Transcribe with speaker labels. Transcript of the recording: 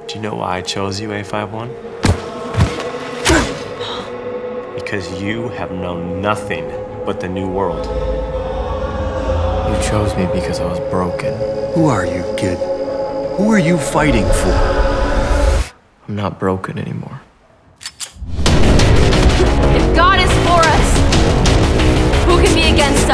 Speaker 1: Do you know why I chose you, A51? Because you have known nothing but the new world. You chose me because I was broken.
Speaker 2: Who are you, kid? Who are you fighting for?
Speaker 1: I'm not broken anymore.
Speaker 3: If God is for us, who can be against us?